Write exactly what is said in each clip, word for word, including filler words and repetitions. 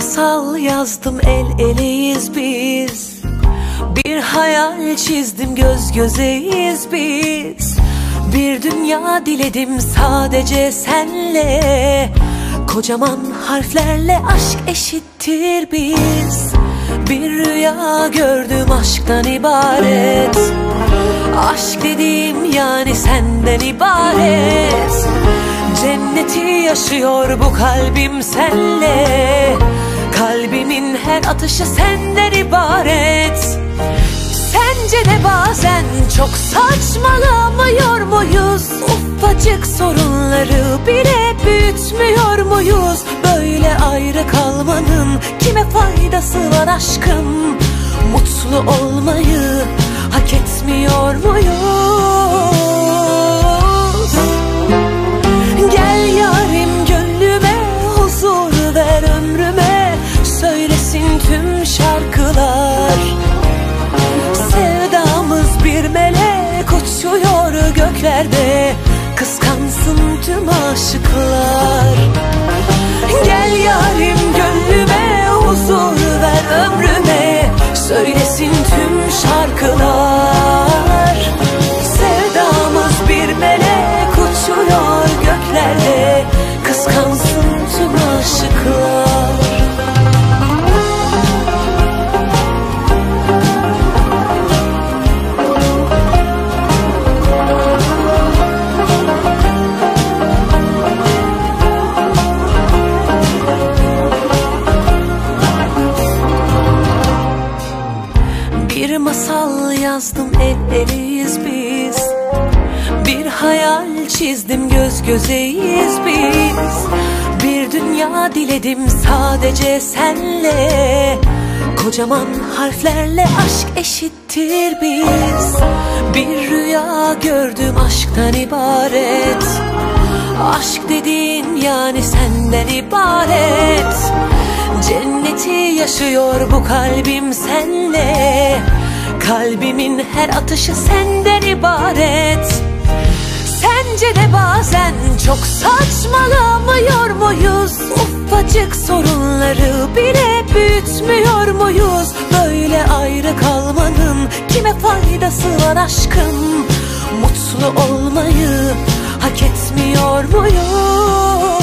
masal yazdım, el eleyiz biz. Bir hayal çizdim, göz gözeyiz biz. Bir dünya diledim sadece senle. Kocaman harflerle aşk eşittir biz. Bir rüya gördüm aşktan ibaret. Aşk dediğim yani senden ibaret. Cenneti yaşıyor bu kalbim senle. Kalbimin her atışı senden ibaret. Sence de bazen çok saçmalamıyor muyuz? Ufacık sorunları bile büyütmüyor muyuz? Böyle ayrı kalmanın kime faydası var aşkım? Mutlu olmayı hak etmiyor muyuz? Gel yarim gönlüme, huzur ver ömrüme. Söylesin tüm şarkılar. Sevdamız bir melek uçuyor göklerde. Kıskansın tüm aşıklar. Gel yarim gönlüme, huzur ver ömrüme. Söylesin tüm şarkılar. Sevdamız bir melek uçuyor göklerde. Kıskansın tüm aşıklar. Bir masal yazdım, el eleyiz biz. Bir hayal çizdim, göz gözeyiz biz. Bir dünya diledim sadece senle. Kocaman harflerle aşk eşittir biz. Bir rüya gördüm aşktan ibaret. Aşk dediğin yani senden ibaret. Cenneti yaşıyor bu kalbim senle. Kalbimin her atışı senden ibaret. Sence de bazen çok saçmalamıyor muyuz? Ufacık sorunları bile büyütmüyor muyuz? Böyle ayrı kalmanın kime faydası var aşkım? Mutlu olmayı hak etmiyor muyuz?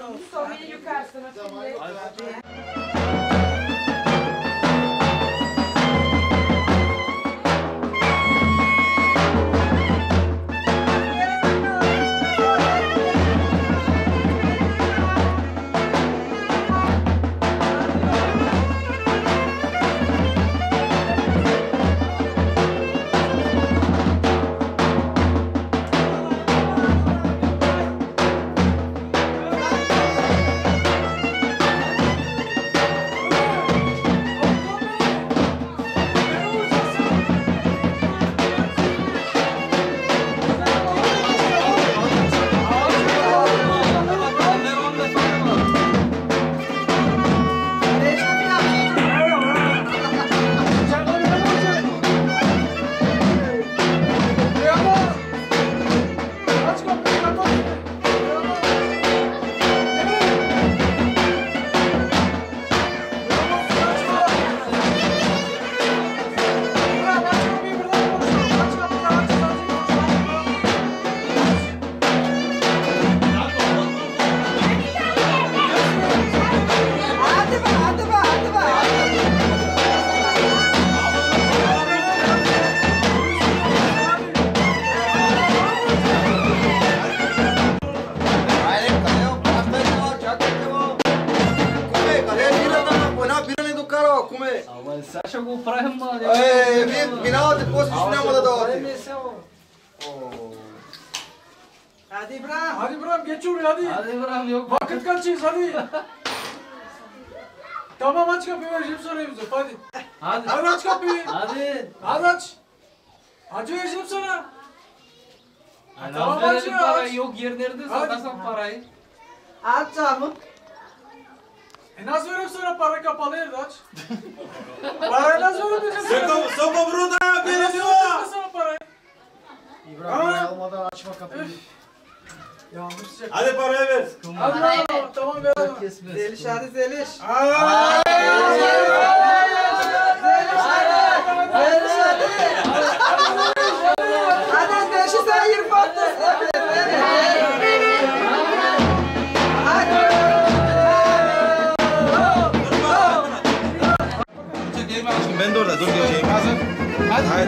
Soruyu yukarısına şimdi. Você acha que o praia, mano? É, final depois que sinema da dota. Hadi İbrahim. Hadi İbrahim geç oraya hadi. Hadi İbrahim yok. Vakit kaçıyız hadi. Tamam aç kapıyı vereceğim sonra Yusuf hadi. Hadi. Hadi aç kapıyı. Hadi. Hadi aç. Aç vereceğim sana. Hani Tamam, tamam, aç ya, parayı aç. yok yer nerede Hadi. satarsan parayı. Aç camı. E nasıl vereyim sana para kapalı yerde aç. Parayı nasıl ödeyeceğim sana? Sopa burada E nasıl ödeyeceğim sana parayı? İbrahim almadan açma kapıyı. Yağmur sıcak. Hadi parayı ver. Hadi lan tamam ver hadi. Kesmez. Zeliş hadi Zeliş. Aaaa! Hadi beşi sen yirmi patlasın. Ben de orada dur diyeceğim. Hazır. Hadi. Haydi.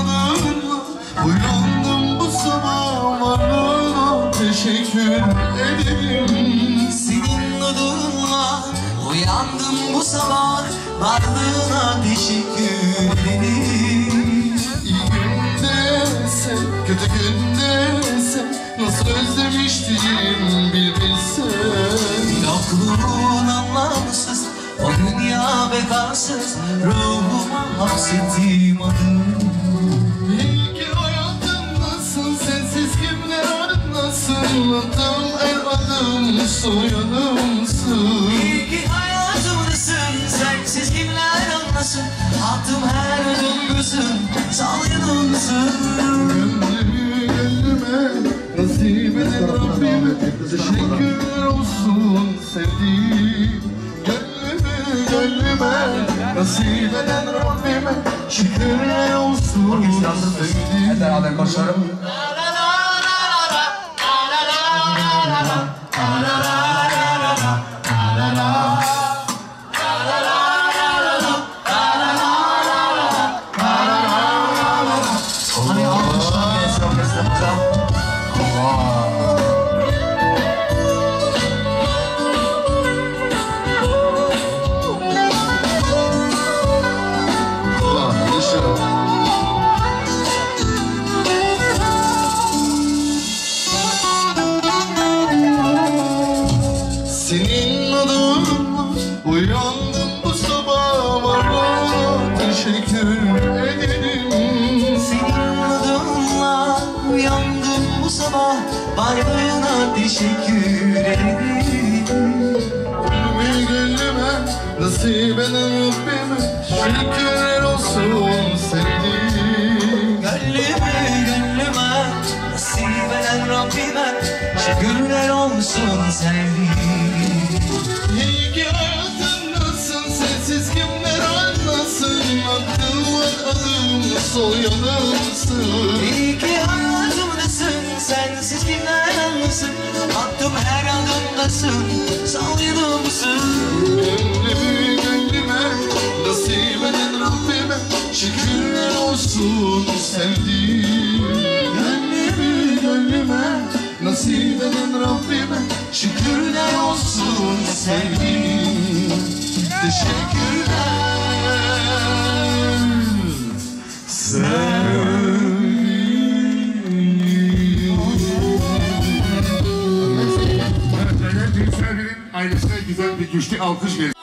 adınla uyandım bu sabah, varlığına teşekkür ederim. Senin adınla uyandım bu sabah, varlığına teşekkür ederim. İyi gündeyse, kötü gündeyse nasıl özlemiştim bir bilsen. Yokluğun anlamsız, o dünya bekarsız, ruhuma hapsettiğim adın. İyi ki hayatımdasın, sensiz kimler arasın, adım el adım soyadımsın. İyi ki hayatımdasın, sensiz kimler anlasın, attım her adımdasın, sal yanımsın. Gönlümü gönlüme nasip eden Rabbime teşekkürler olsun sevdiğim. Gönlümü gönlüme nasip eden Rabbime şükürler olsun sevdiğim. Hep beraber koşalım. Senin adınla uyandım bu sabah, varlığına teşekkür ederim. Senin adınla uyandım bu sabah, varlığına teşekkür ederim. Gönlümü gönlüme nasip eden Rabbime şükürler olsun sevdiğim. Gönlümü gönlüme nasip eden Rabbime şükürler olsun sevdiğim. İyi ki hayatımdasın, sensiz kimler anlasın, aklım var adım sol yanımsın. İyi ki hayatımdasın, sensiz kimler anlasın, attım her adımdasın, sal yanımsın. Gönlümü gönlüme nasip eden Rabbime şükürler olsun sevdiğim. Gönlümü gönlüme nasip eden Rabbime şükürler olsun sevdiğim. Teşekkürler sevdiğim. Büyük Selvi'nin ailesine güzel bir güçlü alkış verin.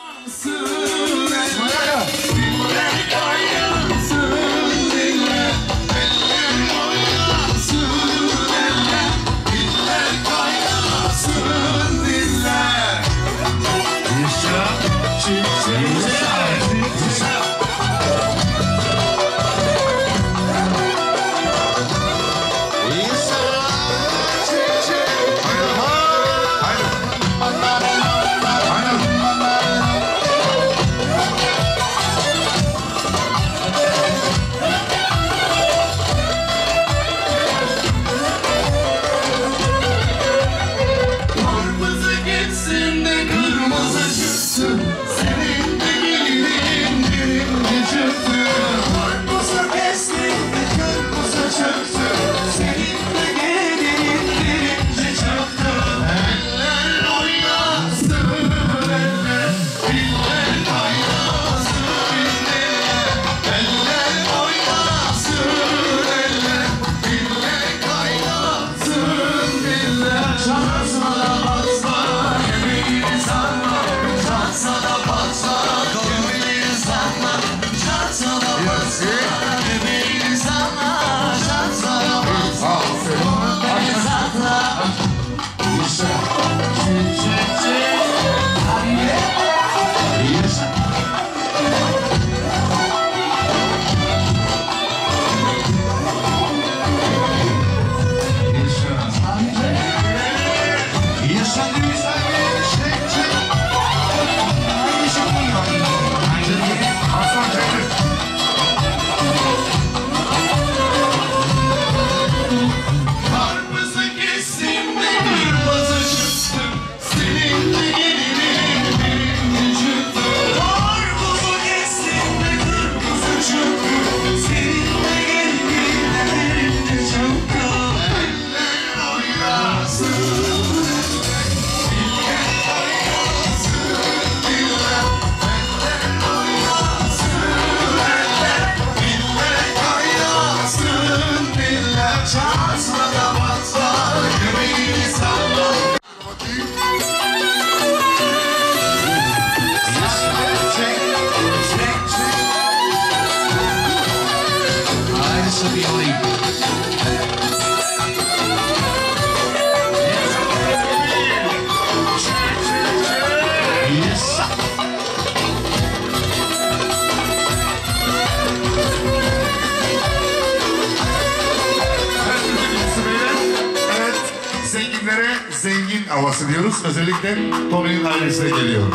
Zenginlere zengin havası diyoruz. Özellikle Tommy'nin ailesine geliyor.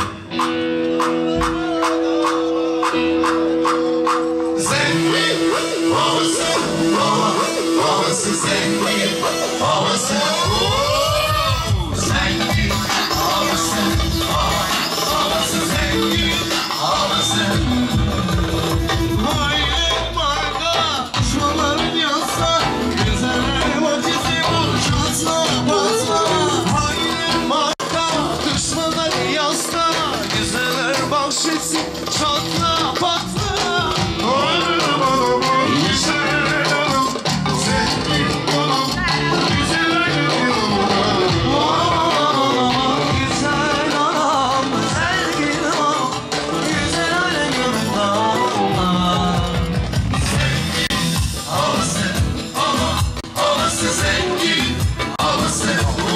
Zengin havası, hava, havası zengin havası. Oo, zengin havası, hava, havası zengin havası. Hayır marka şuların yansa güzel vakisi boşalsa batsa. Hayır marka düşmanları yansa güzeller bahşetsin çatla patla. Oğlum oğlum güzel oğlum, zengin oğlum, güzel oğlum. Güzel anam, zengin anam, güzel alem yolunda. Havası, hava, havası zengin havası.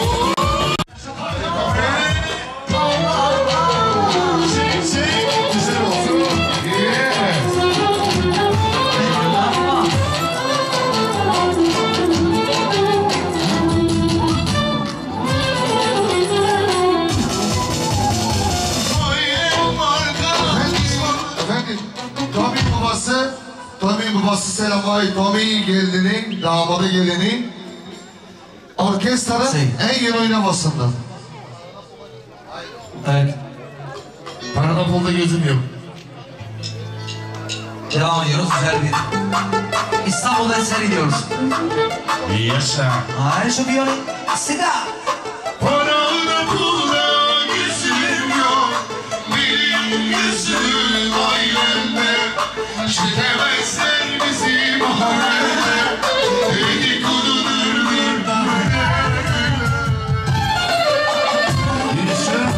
Çek çek güzel olsun. Yeah. Hayır marka Efendim, Tommy'nin babası, Tommy'nin babası Selamay, Tommy'nin gelini, damadı gelini, orkestranın en yeni oynamasından. Evet. Parada pulda gözüm yok. Devam ediyoruz güzel bir İstanbul'da seyrediyoruz. Yaşa. Hayır şu biyonu sigara. Parada pulda gözüm yok, benim gözüm ailemde. Çekemezler bizi mahallede, dedikodudur bir mahallede. Yaşa.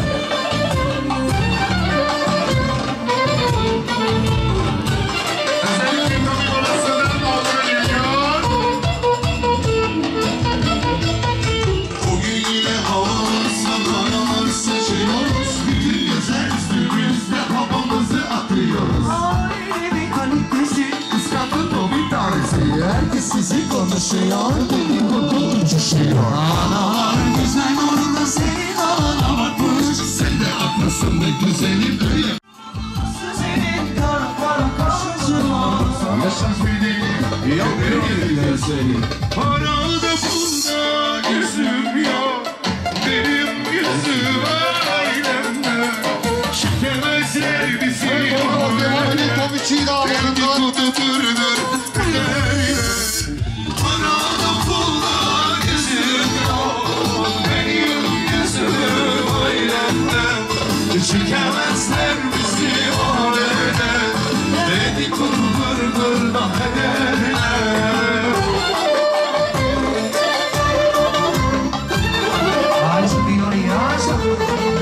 Özellikle Tommy babasından orada geliyor. Bugün yine havamızda karalar saçıyoruz. Bütün güzel üstümüzde kafamızı atıyoruz. Aile bir kalitesi Kıskandı Tommy tanesi. Herkes sizi konuşuyor, dedikodu uçuşuyor. analar güzel orada senin alana bakmış. Sen de haklısın be güzelim öyle. Senin kara kara kaşın var. Yaşa beni, yok bir seni. Parada bunda gözüm yok, benim gözüm ailemde. Çekemezler bizi mahallede, dedikodudur parada bunda gözüm yok, benim gözüm ailemde. Çekemezler bizi mahallede, dedikodudur mahallede. Hayır şu biyonu yaşa.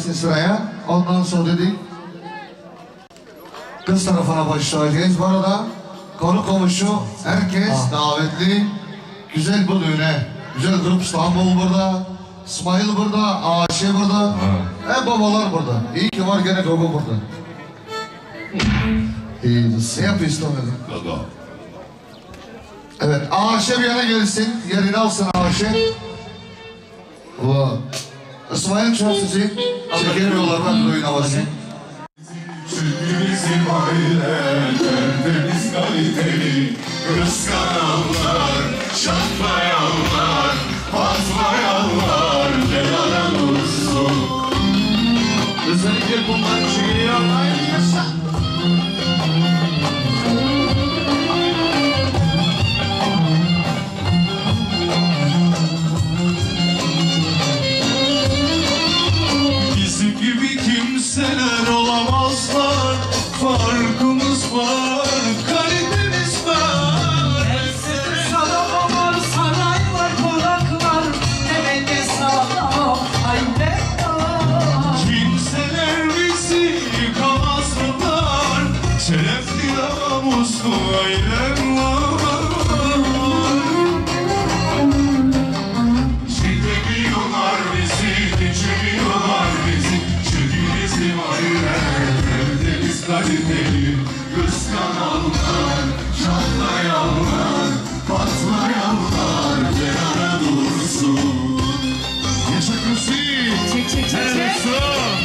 gelsin sıraya. Ondan sonra dedik kız tarafına başlayacağız. Bu arada konu komşu herkes davetli. Güzel bu düğüne. Güzel grup İstanbul burada. İsmail burada, Ayşe burada. Hep babalar burada. İyi ki var gene baba burada. İyi, ne yapıyorsun dedim. Evet, Ayşe bir yana gelsin. Yerini alsın Ayşe. Bu. İsmail çok sizi çekemiyorlar bak oyun havası. Çünkü bizim aile tertemiz kaliteli, kıskananlar, şaklayanlar, patlayanlar helal olsun. Özellikle bunlar çiğniyor yaşa. Bizim gibi kimseler olamazlar. Farkımız var, kalitemiz var. Saraba var, saray var, konaklar. Temelde sağlam, aile var. Kimseler bizi yıkamazlar. Şerefli namuslu ailem var. Çekemiyorlar bizi, geçemiyorlar bizi. Çünkü bizim ailem tertemiz kaliteli. Kıskananlar, çatlayanlar, patlayanlar kenara dursun. Yaşa Kusi! Çek çek çek çek.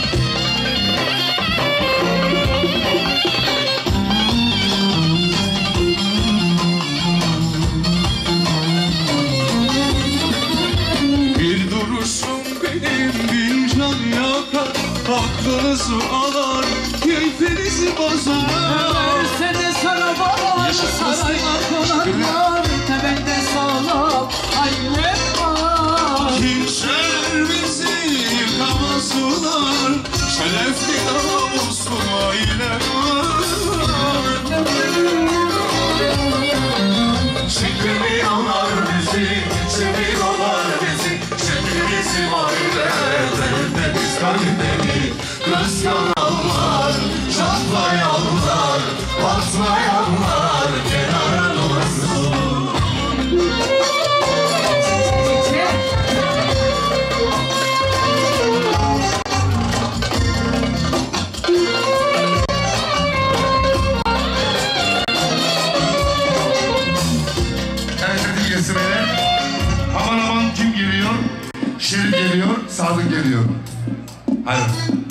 Bir duruşum benim bin can yakar. Aklınızı alar, keyfinizi bozar. Versene saraba var, saray var, konaklar. Temelde sağlam, aile var. Kimseler bizi yıkamazlar. Şerefli namuslu aile var. Çekemiyorlar bizi, seviyorlar bizi. Çünkü bizim aile tertemiz kaliteli. Kıskananlar, çatlayanlar, patlayanlar kenara dursun. Herkesin yesimine. Aman aman kim geliyor? Şerif geliyor, Sadık geliyor. Hadi.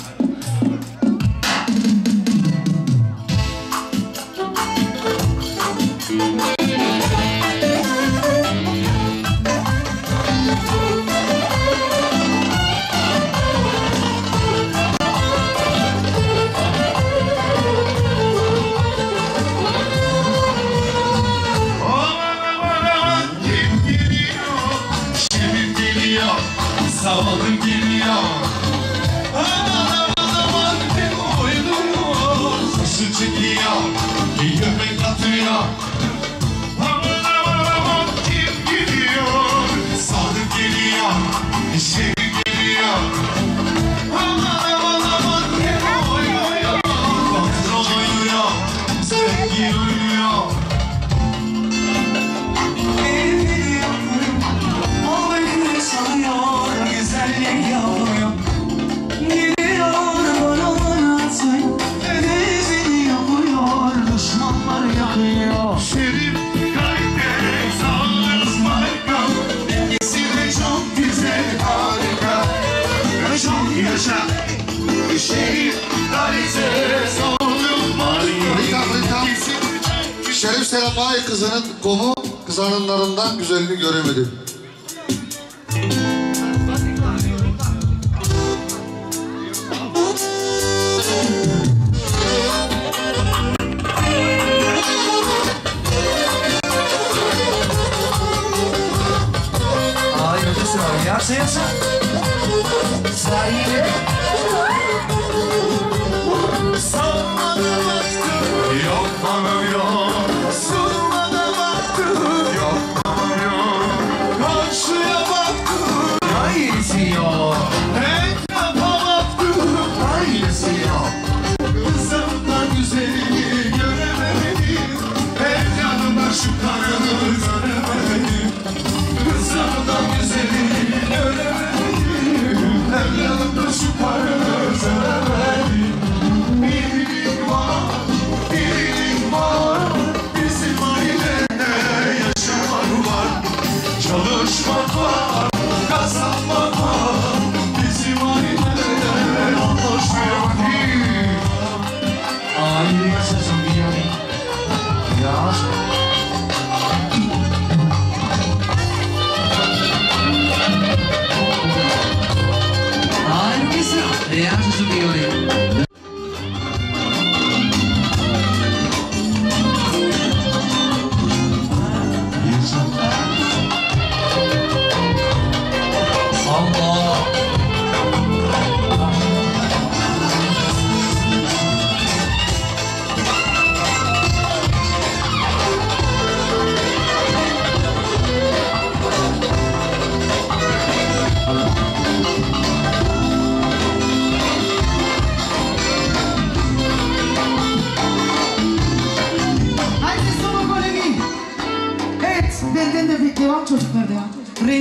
Sağlık geliyor. Aman aman aman kim oynuyor? Saçı çekiyor, bir göbek atıyor. Aman aman aman kim gidiyor? Sadık geliyor, Şerif geliyor. Aman aman aman kim oynuyor? Patron oynuyor, sevgi oynuyor. O beni sanıyor, güzellik yapıyor. Gidiyor bana anlatın, hedefini yapıyor. Düşmanlar yakıyor. Şerif kalite, sağlık marka. İkisi de çok güzel, harika. Çok yaşa. Şerif kalite, sağlık marka. Rita, Rita. Şerif Selamay kızının komu kızanınlarından güzelliğini göremedim. Ay ötesi var. Yarsa yarsa. Sahibi. Savmana baktım, yok bana yok. Savmana baktım, yok bana yok.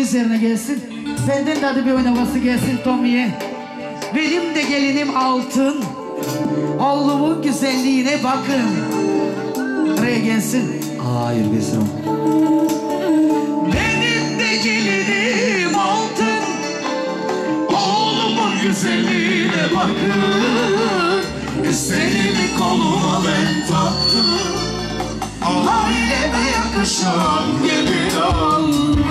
üzerine gelsin. Senden de hadi bir oynaması gelsin Tommy'ye. Benim de gelinim altın. Oğlumun güzelliğine bakın. Buraya gelsin. Hayır gelsin. Benim de gelinim altın. Oğlumun güzelliğine bakın. Senin koluma ben taktım. Aileme yakışan gelin aldım.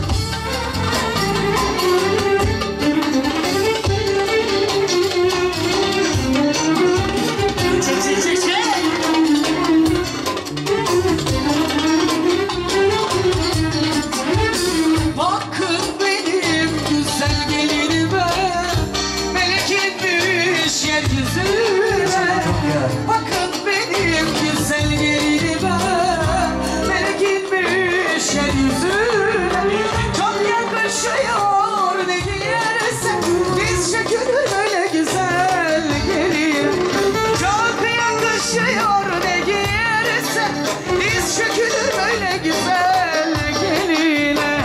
Bakın benim güzel gelinime, melek inmiş yeryüzüne. Bakın benim güzel gelinime, melek inmiş yeryüzüne. Çok yakışıyor ne giyerse, diz çökülür öyle güzel gelin. Çok yakışıyor ne giyerse, diz çökülür öyle güzel geline.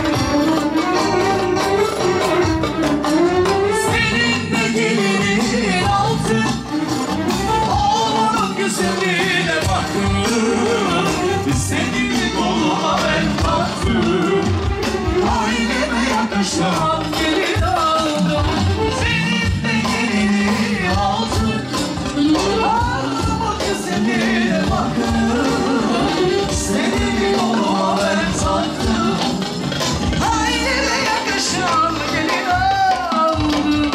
Senin de gelinin altın, oğlunun güzelliğine bakın. Senin koluna ben baktım, aileme yakışan gelin aldım. Senin de gelinin altın, oğlunun güzelliğine bakın. Senin koluna ben taktım, aileme yakışan gelin aldım.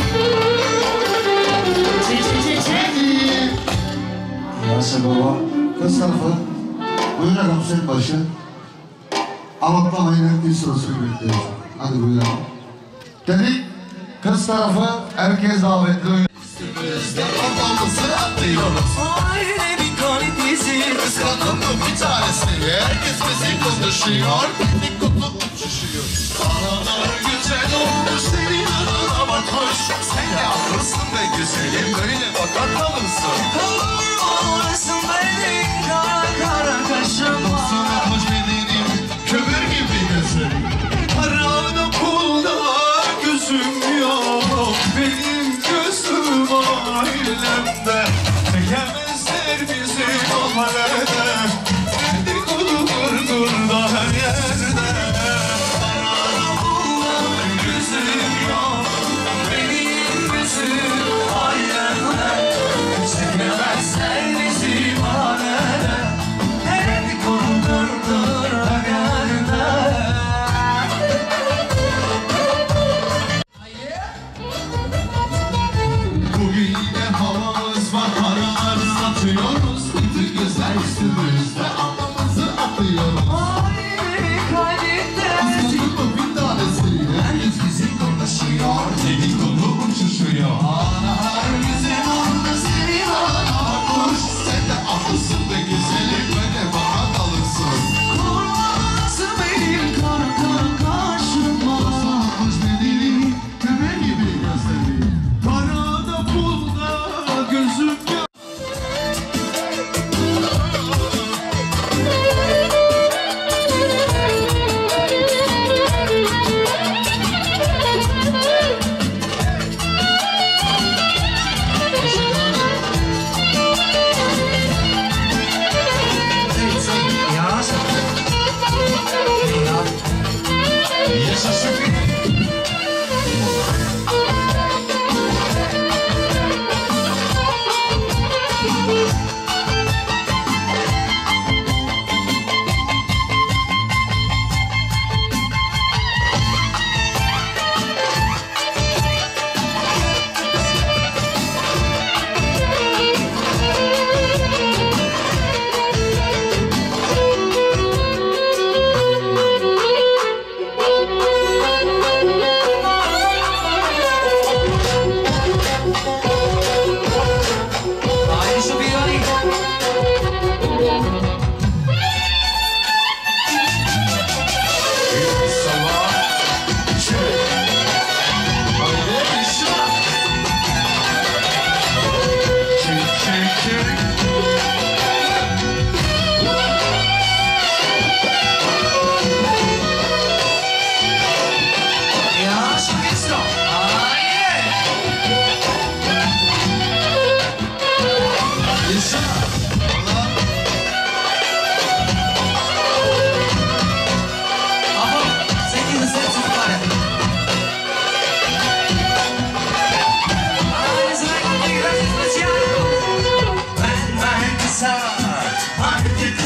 Yaşa baba. Kız tarafı. Buyur bakalım senin başı. Anlatlamayın herkes sırasını bekliyor. Hadi buyur. Dedik kız tarafı herkes davetli oynuyor. Üstümüzde babamızı atlıyoruz. Aile bir kalitesi. Kıskanın mı bir tanesi? Herkes bizi konuşuyor. Piknik kutup uçuşuyor. Dağlar güzel olmuş, senin adına bakmış. Sen yalnızsın ve güzelim, böyle bakar kalırsın. Orasın benim kara kara kaşım. Sana koş bedenim, kömür gibi gözlerim. Parada pulda gözüm yok. Benim gözüm ailemde. Çekemezler bizi o halde. Dedikodu kurdur da her yerde. Parada pulda gözüm yok. Benim gözüm ailemde. Çekemezler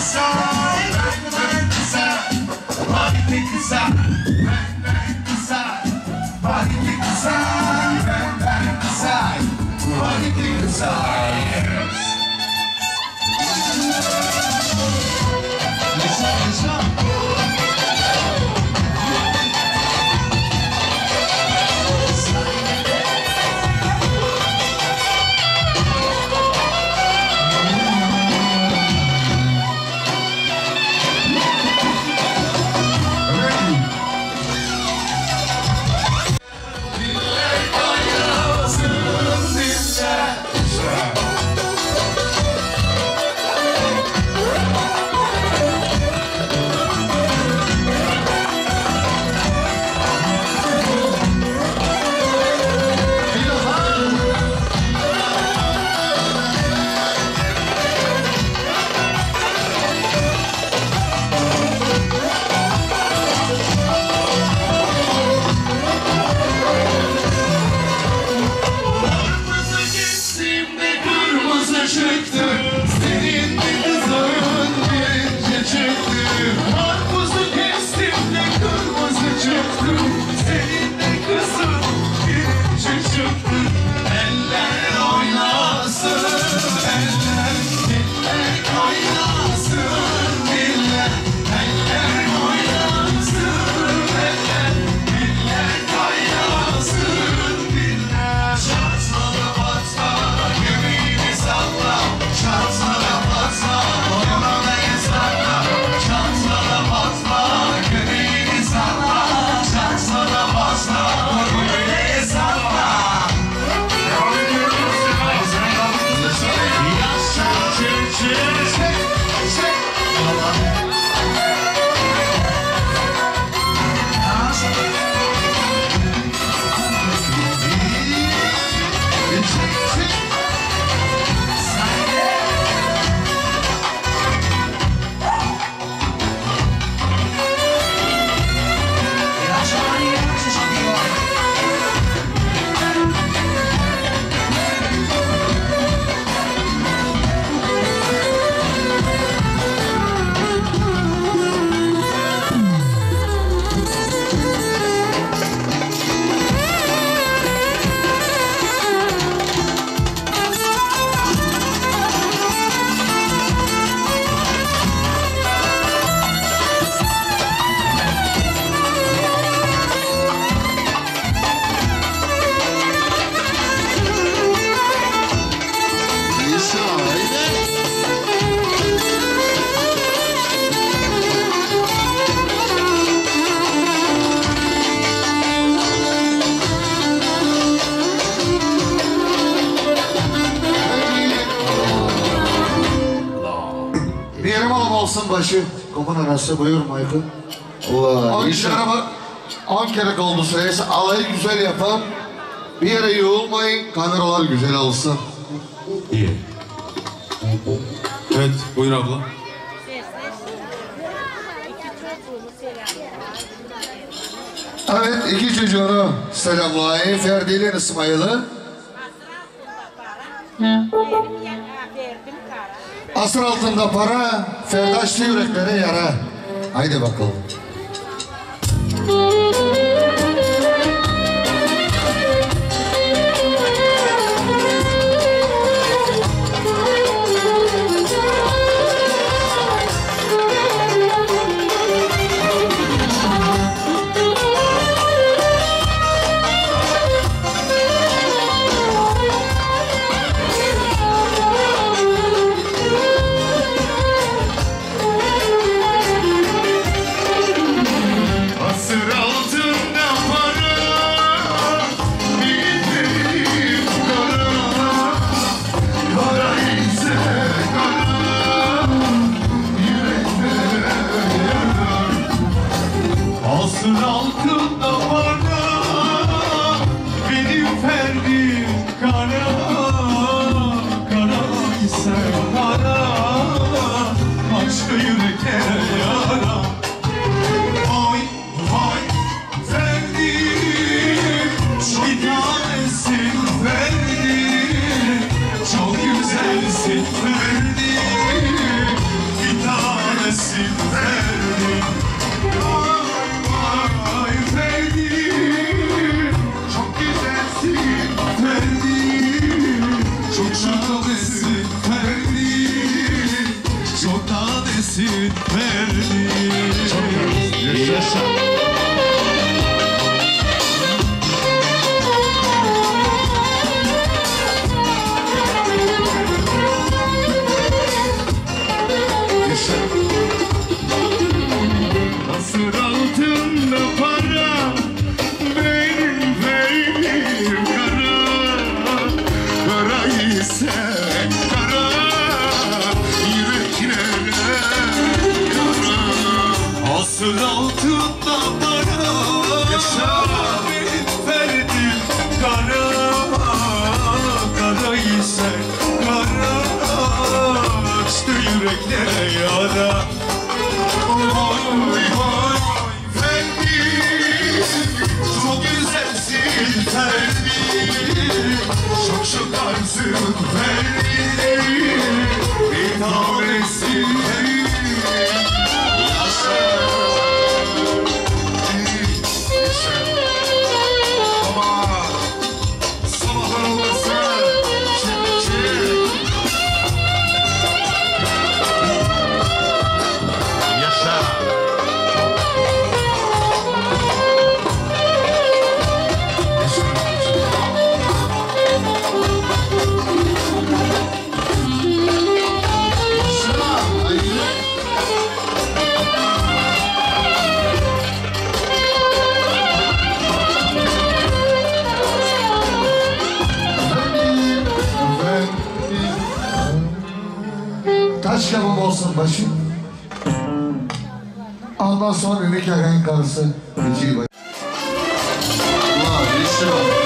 Başı, kopan arası buyur Maykı. Allah. On kere bak, on kere oldu sırası. Alayı güzel yapın. Bir yere yoğulmayın, kameralar güzel alsın. İyi. Evet, buyur abla. Evet, iki çocuğunu selamlayın. Ferdi ile İsmail'i. Asır altında para, Ferdaşlı yüreklere yara. Haydi bakalım. Çok güzelsin verdim bir tane. desin verdi. Yaşa. Nasır altında para benim beynim kara, kara ise kara, yüreklere kara. Asır altında para benim ferdim kara, kara ise kara, açtı yüreklere yara. Vay vay Ferdi, çok güzelsin Ferdi, çok şıkarsın Ferdi, bir tanesin Ferdi. Yaşa, yaşa. Baba, sabahlar olursa çık çık. Yaşa. Taş kebap olsun başı. Ondan sonra nikahın karısı Hıcı Bey. Allah işte bak.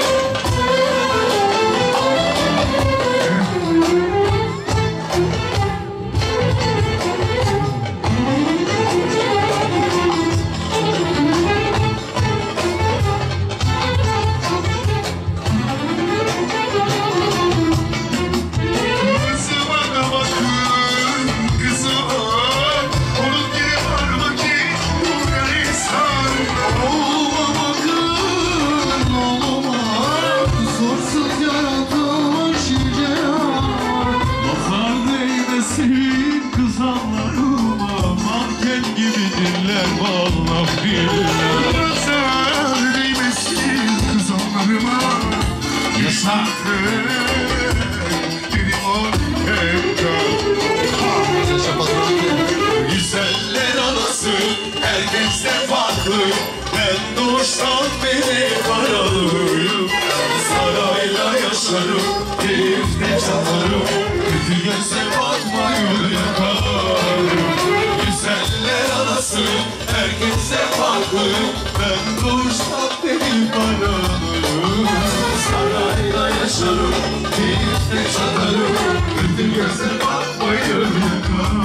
Güzeller anası herkes de farklı. Ben doğuştan beri karalıyım. Sarayla yaşarım, keyifle çalarım. Kötü göze bakmayı yakarım. Güzeller anası herkes de farklı. Ben doğuştan beri karalıyım. Sarayla yaşarım, keyifle çalarım. Kötü göze bakmayı yakarım.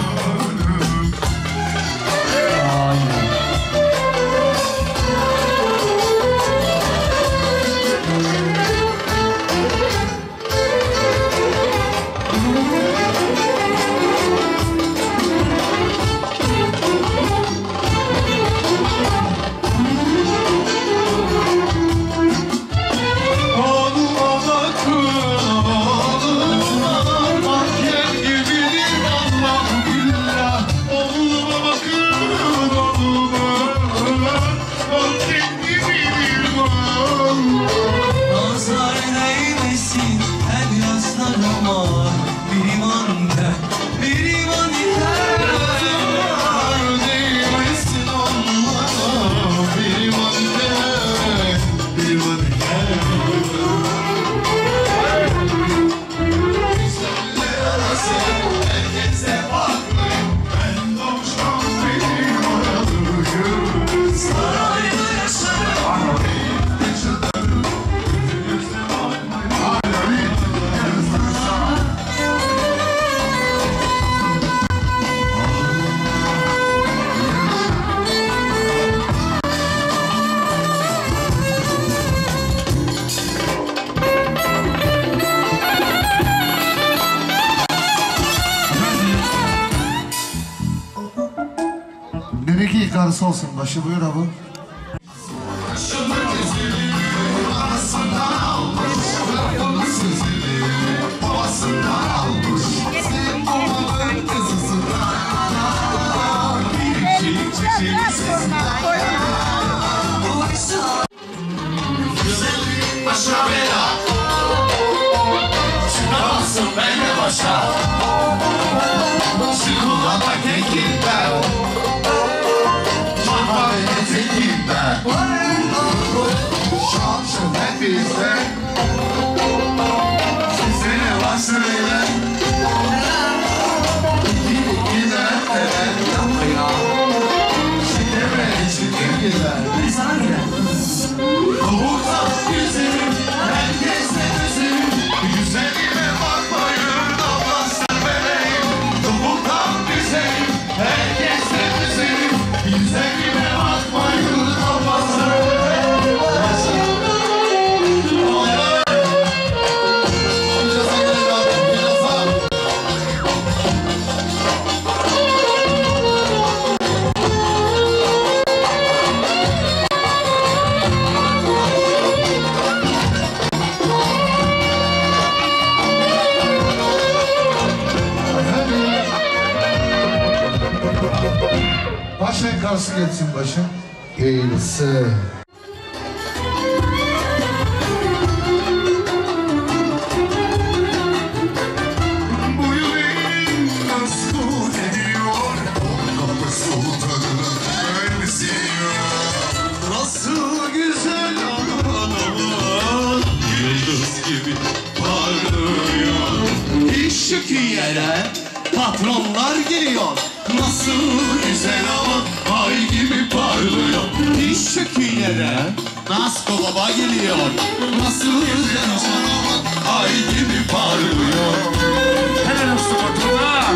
Nereki karısı olsun başı buyur abi. Anasından almış, babasından almış. Sen babanın kızısın. bizde. Size ne var söyle. Gider neden yapmaya. Şideme için gider. Ben sana gider. Kovuktan güzelim, herkes de güzelim. Güzelime bakmayın, ablasın bebeğim. Kovuktan güzelim, herkes de güzelim. Güzelime bakmayın, ablasın bebeğim. Başın karşı geçsin başın. Eğilse. Bu yüreğim nasıl ediyor? Kapı sultanının ölmesiyor. Nasıl güzel anam, yıldız gibi parlıyor. İş yükü yere patronlar geliyor. Nasıl güzel ama ay gibi parlıyor. İş yükü yere Nasko baba geliyor. Nasıl güzel ama ay gibi parlıyor. Helal olsun patrona.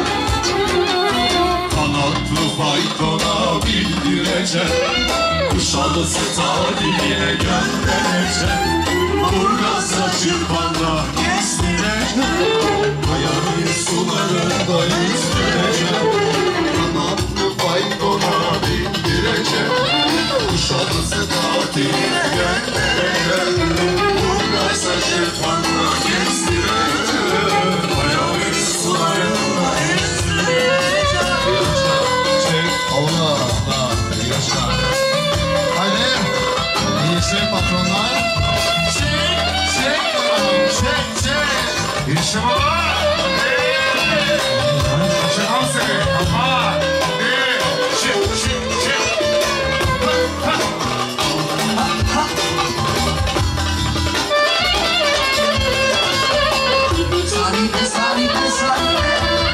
Kanatlı faytona bildireceğim. Kuşalısı tadiline göndereceğim. Burgaz'a çırpanla kestireceğim. Hayali sularında yüzdüreceğim. Kanatlı faytona bildireceğim. Kuşalısı tadiline göndereceğim. Burgaz'a çırpanla kestireceğim. Hayali sularında yüzdüreceğim. Allah Allah. Yaşa. Haydi. İyisi patronlar. Çek, çek, çek, çek. İşte baba. Şaşırmam seni. Baba. Çek, çek, çek. Saride, saride, saride.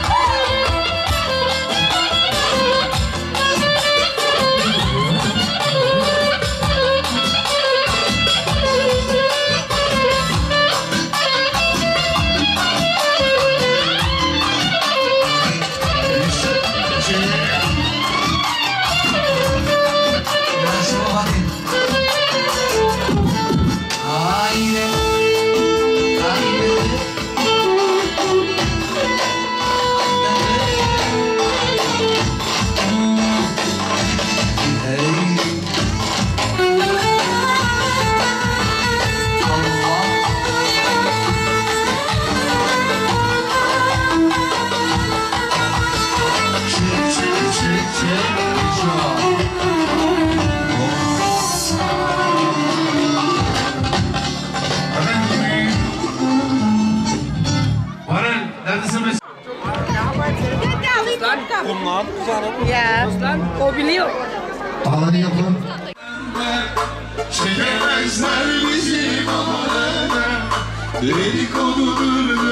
Ya, o biliyor. Ağlanı yapın. Çekemezler bizim aleme. Dedikodudur.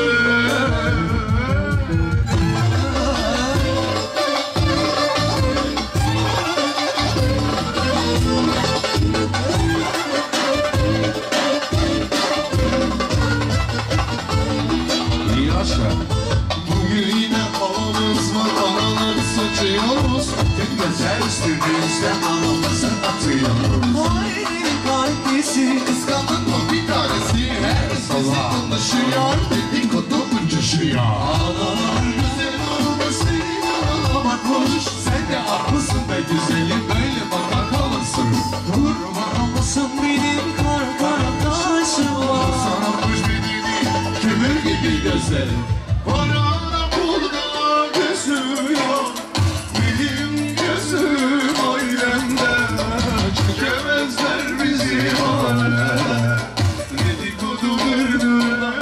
Bugün yine havamız var, analar saçıyoruz. Tek güzel üstümüzde anamızı atıyoruz. Haydi kardeşi, kıskandın mı bir tanesi? Herkes bizi konuşuyor, dedikodu uçuşuyor. Ağlalar güzel olmuş, senin ağlamakmış. Sen de haklısın be güzelim, böyle baka kalırsın. Kurban mısın benim kar kardeşim? Sararmış bedeni, kömür gibi gözlerim. Parada pulda gözüm yok. Benim gözüm ailemde. Çekemezler bizi aleme. Dedikodu gırgırlar.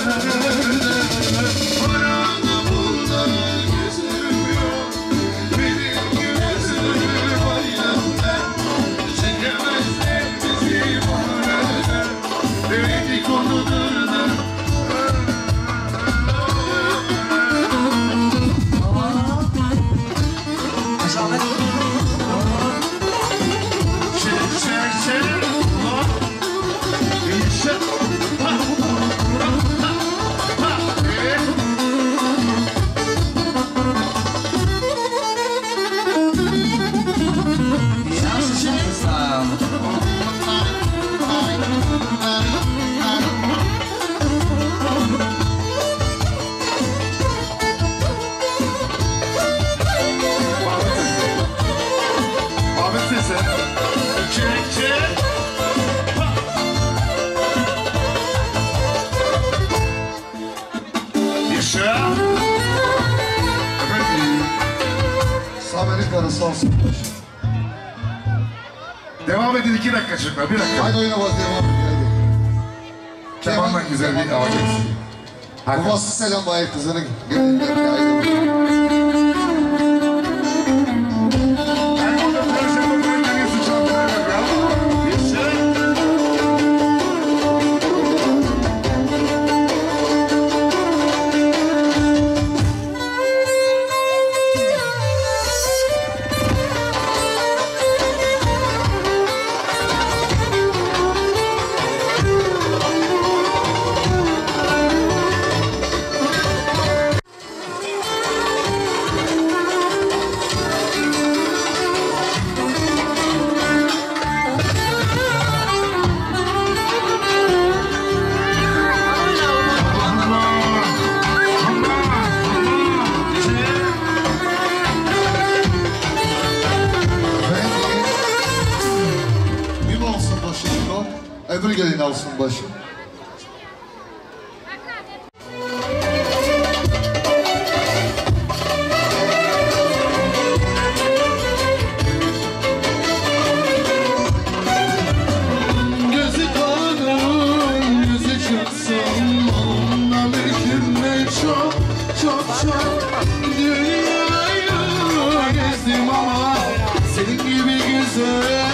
Parada pulda gözüm yok. Benim gözüm ailemde. karısı alsın başı. Devam edin iki dakika çocuklar, bir dakika. Haydi oyna baz devam edin. Kemanla güzel bir hava geçsin. Babası selam bayır kızının. Gelinler haydi. Öbür gelin alsın başı. Gözü kanım, yüzü çıksın. Onunla bir günde çok, çok, çok dünyayı gezdim ama senin gibi güzel.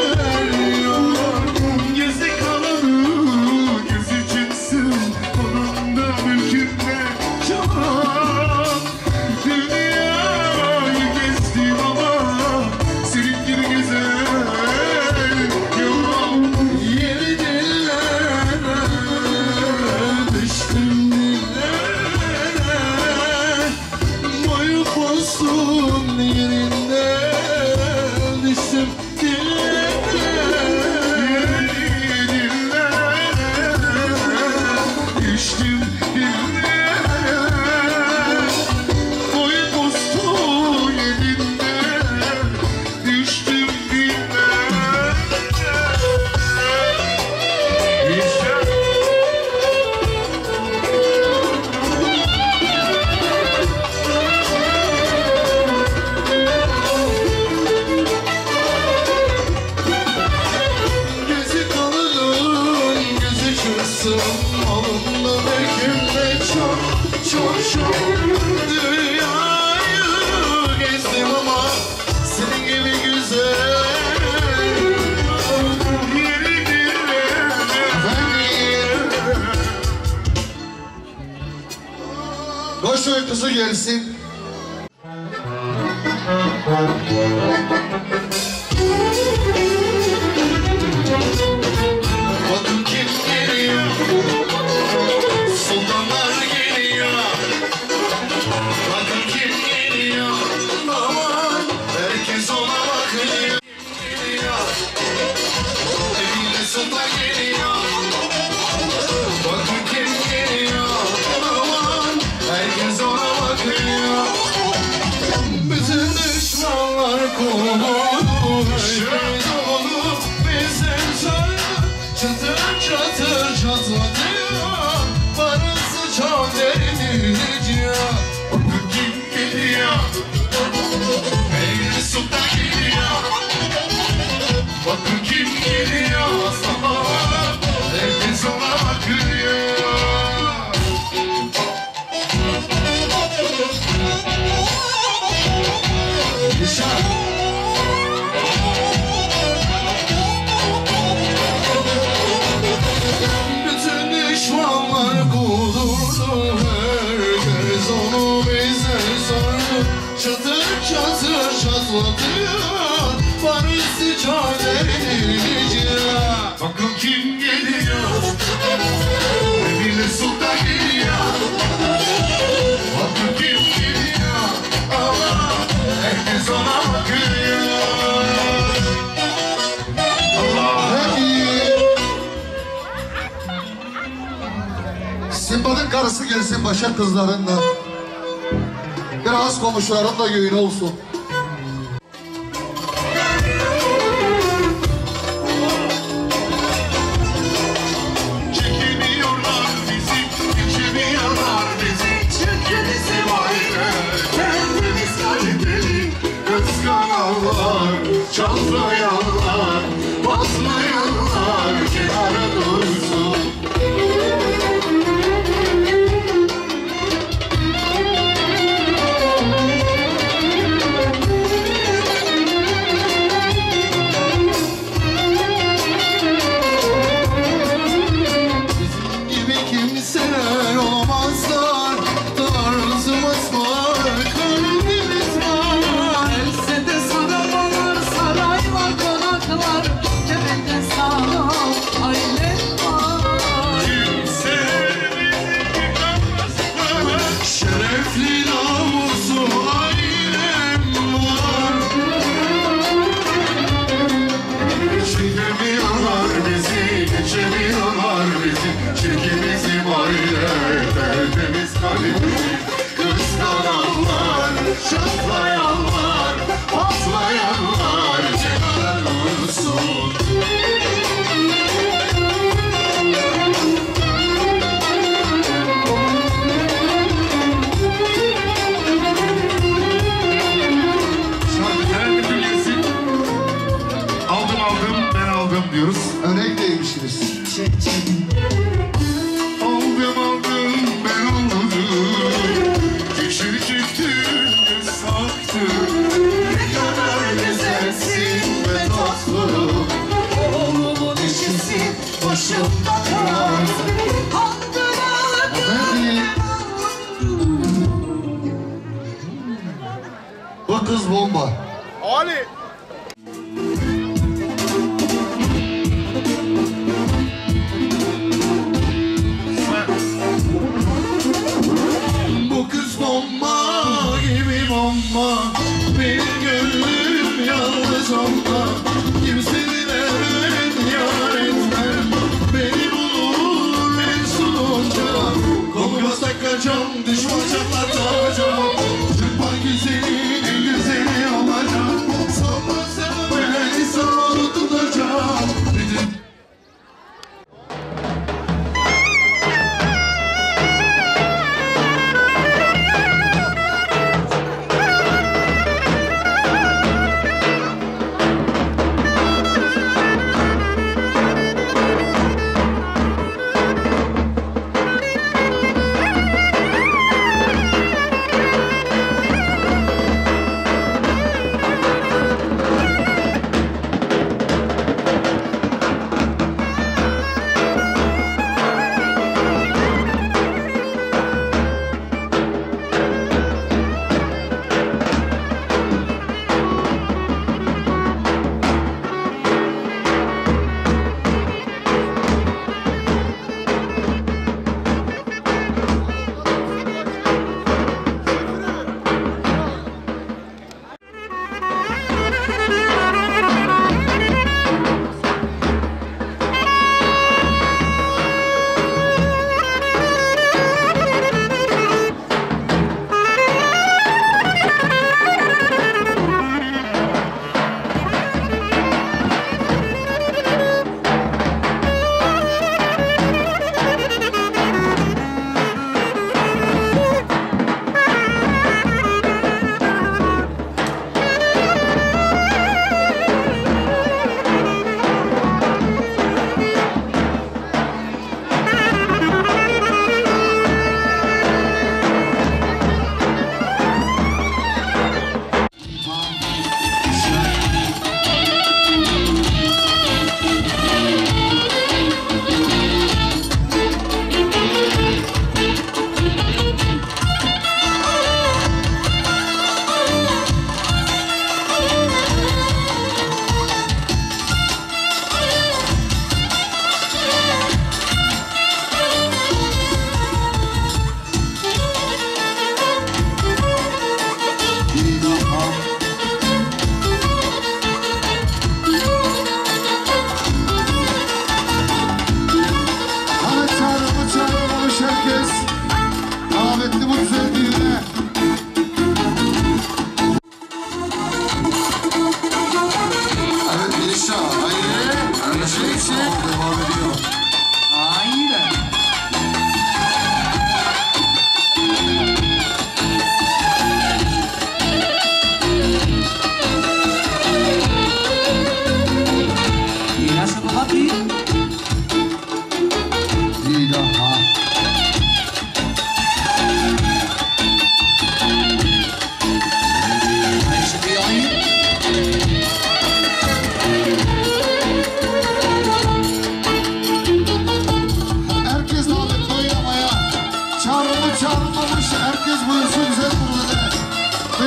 Koşu kızı gelsin. Bakın kim geliyor, sultanlar geliyor. Bakın kim geliyor, aman herkes ona bakıyor. Geliyor, evine sultan geliyor. Bakın kim geliyor, aman herkes ona bakıyor. Bütün düşmanlar kovulur, şöyle olup bizden sonra çatır çatır çatlatıyor. Parası çok derinliyor. Bakın kim geliyor, evine sultan geliyor. Bakın kim geliyor, herkes ona bakıyor. Bütün düşmanlar kudurdu, herkes onu bizden sordu. Çatır çatır çatlatıyor, Paris'i çok derinlice. Bakın kim geliyor, evine sultan geliyor. Bakın kim geliyor, ama herkes ona bakıyor. Simbad'ın karısı gelsin başa kızlarınla. Biraz komşuların da göğün olsun. Çekemiyorlar bizi, geçemiyorlar bizi. Çekilisi var, kendimiz kaliteli, kıskan. çatlayanlar, patlayanlar kenara dursun. Bizim gibi kimseler olamazlar. Tarzımız var, kalbimiz var. Else de saraylar, saraylar, konaklar, temelde sağlam aile var. Kimseler bizi yıkamazlar. Şerefli namusu ailem var. Çekemiyorlar bizi, geçemiyorlar bizi. Çekimizim aile, derdimiz kalbimiz. Kıskananlar, çatlayanlar, patlayanlar kenara dursun. Şarkı her bir bilirsin. Aldım aldım, ben aldım diyoruz. Örnek değmişsiniz. Aldım aldım, ben aldım. Küçücüktün, saktın. Ne kadar güzelsin ve tatlı. Oğlumun işisi başımda kalsın. Bu kız bomba. Ali. Bu kız bomba gibi bomba. Benim gönlüm yalnız onda. Kimseyle yar etmem. Beni bulur en sonunca. Koluma takacağım, düşman çatlatacağım. Türkmen güzeli, en güzeli olacak. Sonra sana beni sana tutacağım. Bütün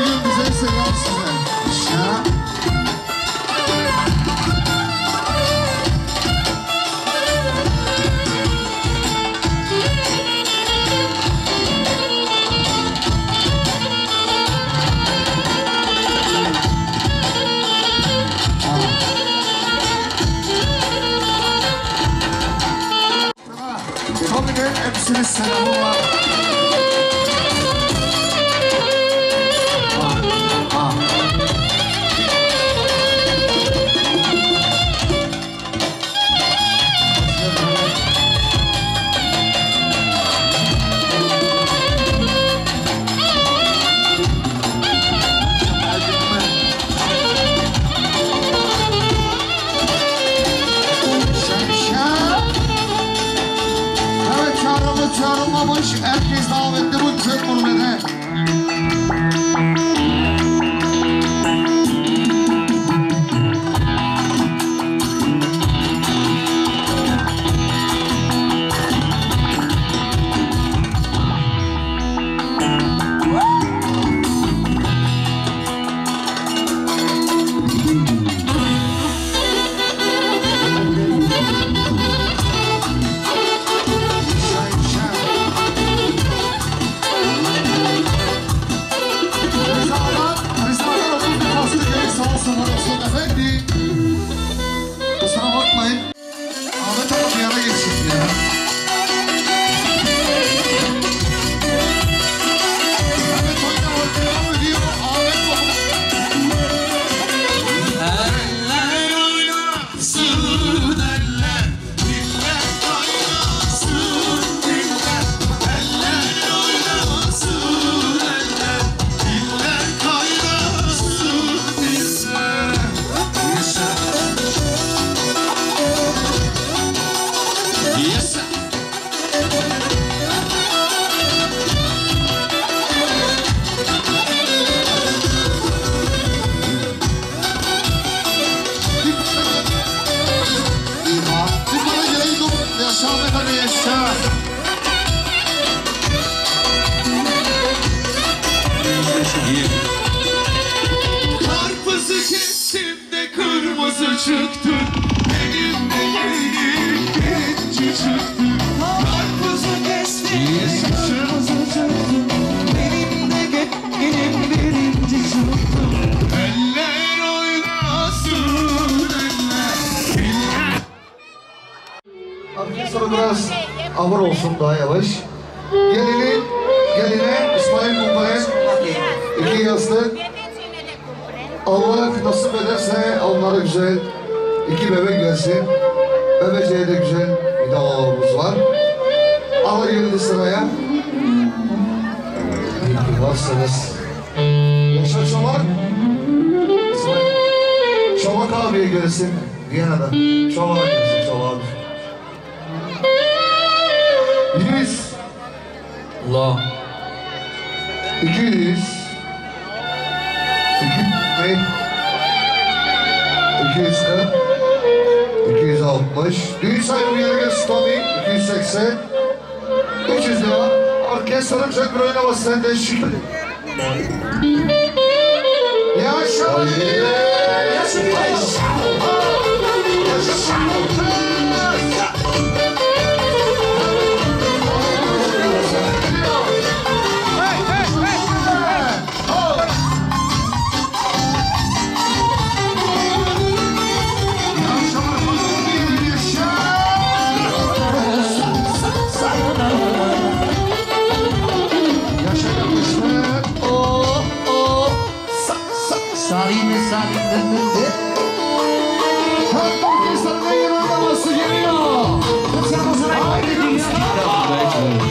bugün bize selam size. Ya. Tabii hepsinin selamı var. Çağrılmamış, herkes davetli bu güzel gurmede. Karpuzu kestim de kırmızı çıktı. Benim de yerim birinci çıktı. Karpuzu kestim de kırmızı çıktı. Benim de yerim birinci çıktı. Eller oynasın eller. Hafif sonra biraz ağır olsun, daha yavaş. Gelinin, geline İsmail Kumpa'ya iki yastık. Allah nasip ederse onlara güzel iki bebek gelsin. Bebeceğe de güzel bir davamız var. Alır geldi sıraya. İyi ki varsınız. Yaşar Çolak. Çolak abiye gelsin. Viyana'da. Çolak gelsin, Çolak abi. Yüz. Allah. İki yüz. İki ne? İki yüz kırk. İki yüz altmış. Düğün sahibi yere gelsin Tommy. İki yüz seksen. Üç yüz lira. Orkestranın güzel bir oynaması senden şükür. Yaşa! Yaşa! Sarine sarine de. Hatta orkestranın yeni oynaması geliyor. Haydi dünya.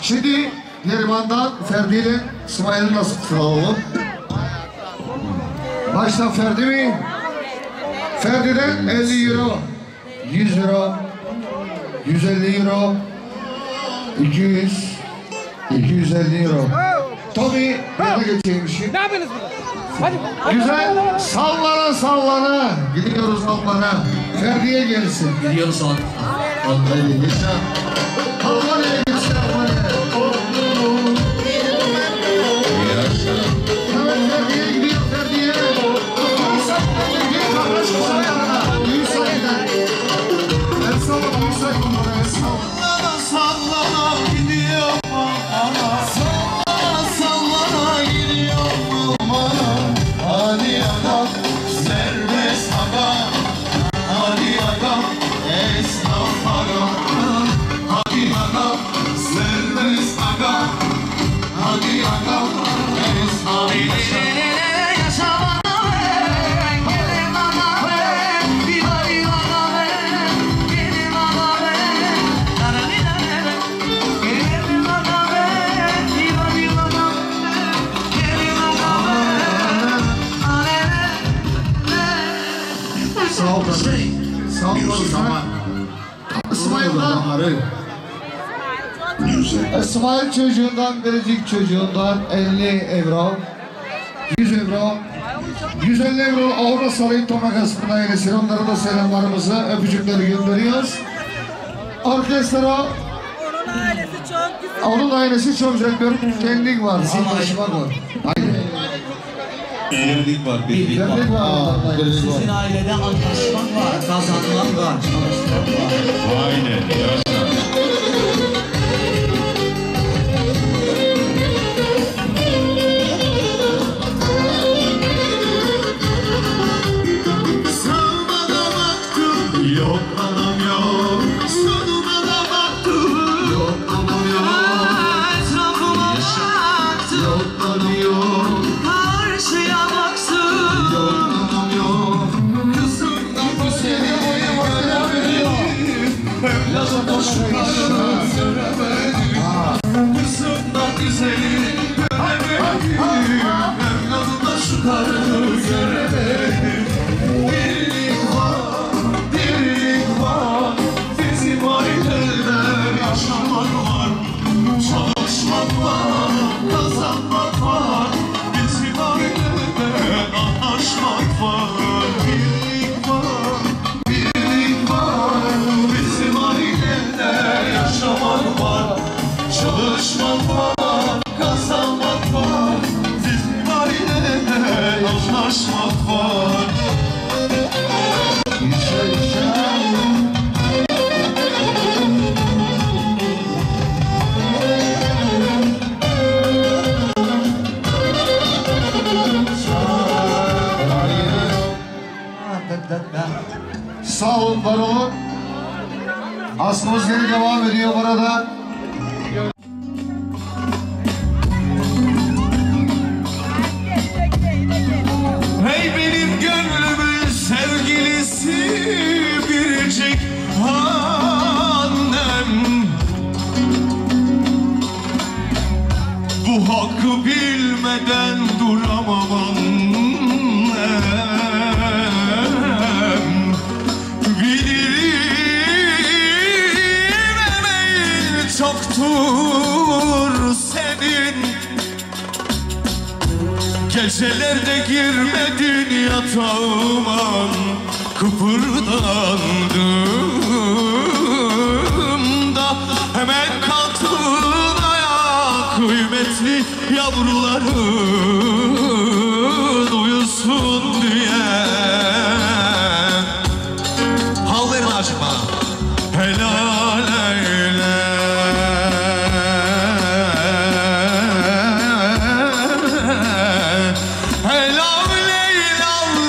Şimdi Neriman'dan Ferdi ile İsmail'i nasıl tutalım? Başta Ferdi mi? Ferdi'den elli euro, yüz euro, yüz elli euro, iki yüz, iki yüz elli euro. Tommy, yana geçeyim şimdi. Ne yapıyorsunuz burada? Hadi. Güzel, sallana sallana. Gidiyoruz Alman'a. Ferdi'ye gelsin. Gidiyoruz Alman'a. Almanya'ya geçsin. Almanya'ya geçsin. Evet, Ferdi'ye gidiyor, Ferdi'ye. Sallana sallana gidiyor Alman'a. Sallana sallana gidiyor Alman'a. Hadi adam serbest aga. Hadi adam esnaf aga. Hadi adam serbest aga. Hadi adam esnaf aga. Sağ ol kardeşim. Sağ ol kardeşim. İsmail'den. İsmail çocuğundan, Biricik çocuğundan elli euro, yüz euro, yüz elli euro Avrupa Sarayı Tomak Asmı'na eylesin. Onlara da selamlarımızı, öpücükleri gönderiyoruz. Orkestra, Onun ailesi çok güzel. onun ailesi çok güzel bir kendlik var, anlaşmak var. Aynen. Birlik var, birlik var. Kendlik var. Sizin ailede anlaşmak var, kazanmak var, çalışmak var. Aynen, yaşa. Sağıma da baktım, yok anam yok. Soluma da baktım, yok anam yok. Etrafıma baktım, yok anam yok. Karşıya baktım, yok anam yok. Kızımdan bu seni göremedim. Evladımdan şu karını göremedim. Kızımdan güzeli göremedim. Evladımdan şu karını göremedim. Dirlik var, dirlik var. Bizim ailede yaşamak var. Çalışmak var, kazanmak var. Bizim ailede anlaşmak var. Birlik var, birlik var. Bizim ailede yaşamak var. Çalışmak var, kazanmak var. Bizim ailede anlaşmak var. Sağ olun, var olun. Aslımız geri devam ediyor burada. Hey benim gönlümün sevgilisi biricik annem. Bu hakkı bilmeden duramam annem. Bilirim emeğin çoktur senin. Gecelerde girmedin yatağıma, kıpırdandım da hemen kalktın ayağa. Kıymetli yavruların uyusun diye. Hal verin aşık bana. Helal eyle. Helal Leyla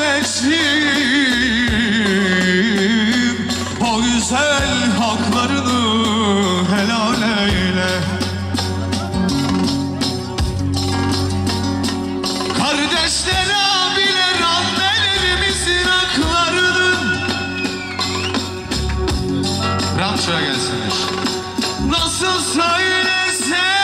eşim, o güzel haklarını helal eyle. Kardeşler, abiler, annelerimizin haklarını. Rançoya gelsinler. Nasıl söylesem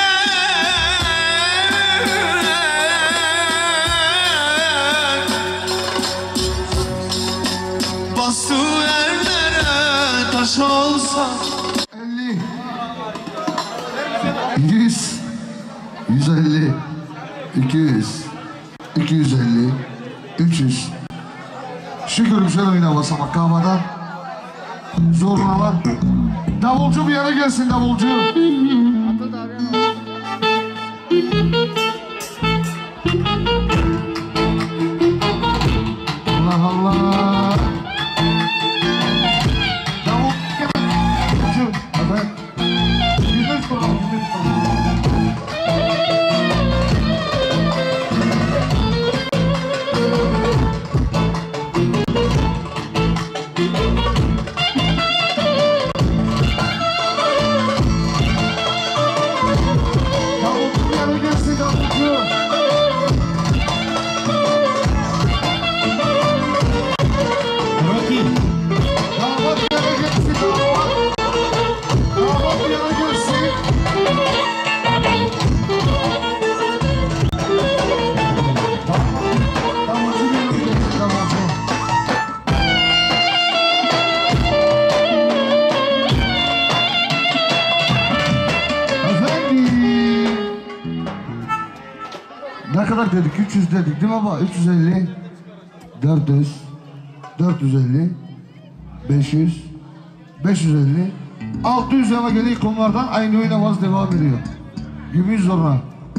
yüz, yüz elli, iki yüz, iki yüz elli, üç yüz. Şükür güzel oyna basamak kalmadan. Zorlalar. Davulcu bir yana gelsin davulcu. Allah Allah. Davulcu. Evet. Yüzüz kuralım. Ne kadar dedik? üç yüz dedik değil mi baba? üç yüz elli, dört yüz, dört yüz elli, beş yüz, beş yüz elli, altı yüz eve geliyor konulardan aynı oynamaz devam ediyor. Gümüş zorla.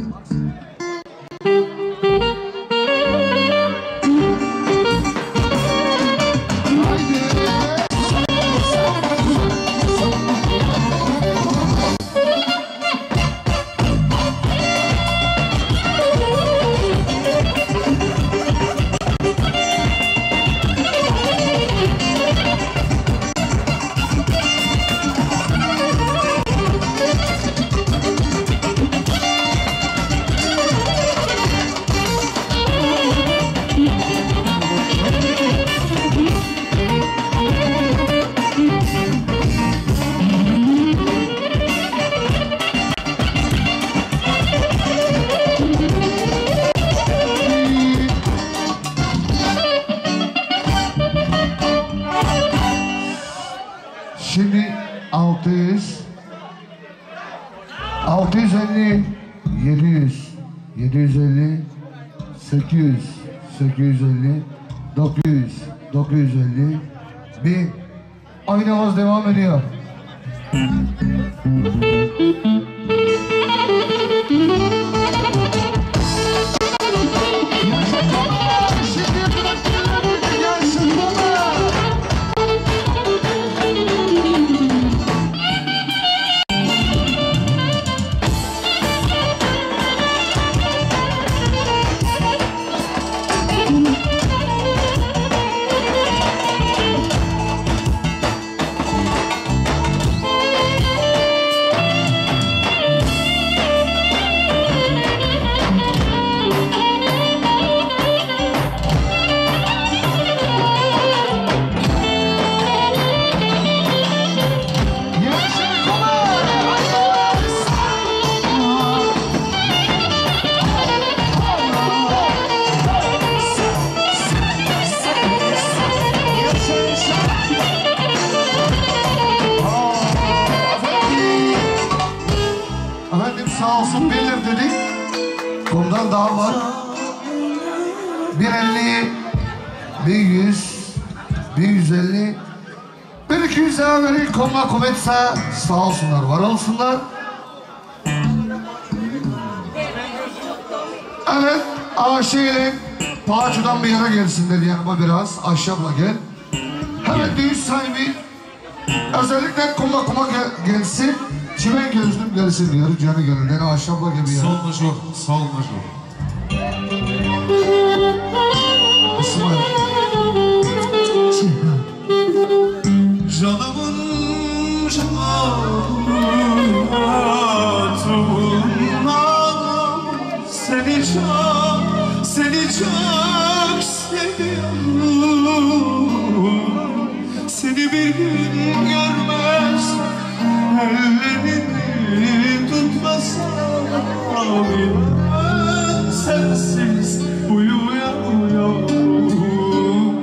Şimdi altı yüz, altı yüz elli, yedi yüz, yedi yüz elli, sekiz yüz, sekiz yüz elli, dokuz yüz, dokuz yüz elli, bin. Oynamaz devam ediyor. Sağ olsun bilir dedik. Bundan daha var. bir elli, bir yüz, bir yüz elli, bir iki yüz daha verin. Konuda kuvvetse sağ olsunlar, var olsunlar. Evet, Ayşe'yle Paçu'dan bir yere gelsin dedi yanıma biraz. Ayşe'mle gel. Hemen düğün sahibi özellikle kuma kuma gel gelsin. Çimen gözlüm gelsin diyor, canı gönülden aşağıda gibi ya. Sol major, sol major. İsmail. Canımın canım, seni çok, seni çok seviyorum. Seni bir gün görmez, ellerini tutmasam ben sensiz uyuyamıyorum.